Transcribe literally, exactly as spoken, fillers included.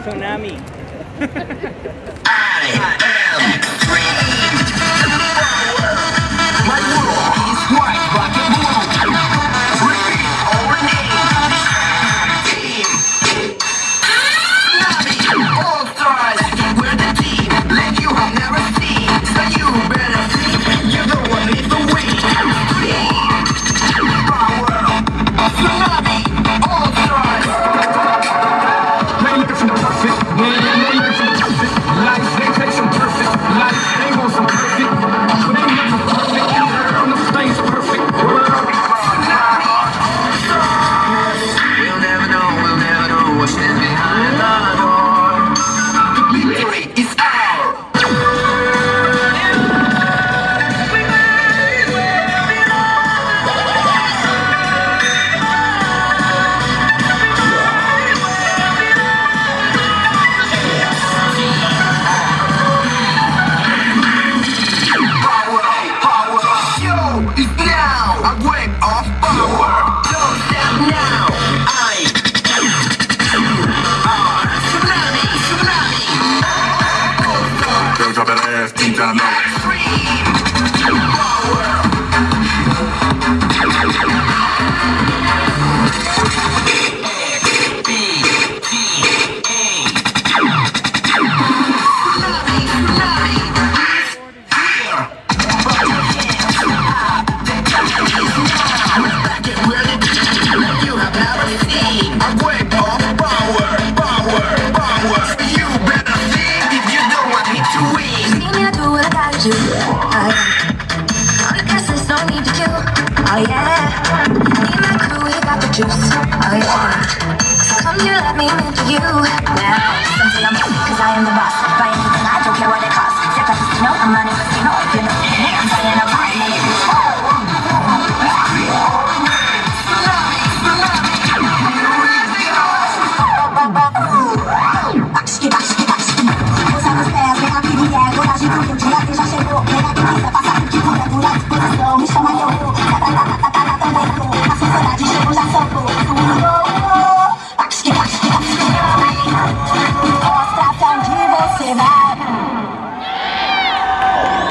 Tsunami. I am extreme. My world is white, black and blue. Repeat our name. Team. Tsunami. All stars. We're the team. Like you have never seen. So you better think. You don't want me to win. Extreme. Power. Tsunami. All stars. They looking for the perfect. They looking for the perfect. Life, they take some perfect. Life, they want some perfect. But they never perfect. On the stage, perfect. We'll never know, we'll never know what stands behind the door. Victory is ours. Power, power, show is now a wave of power. Don't stop now. I are Tsunami, Tsunami. Girl, drop that ass, deep down low. Extreme power. Oh yeah, me and my crew, we got the juice. Oh yeah, so come here, let me into you. Now, some say I'm cause I am the boss.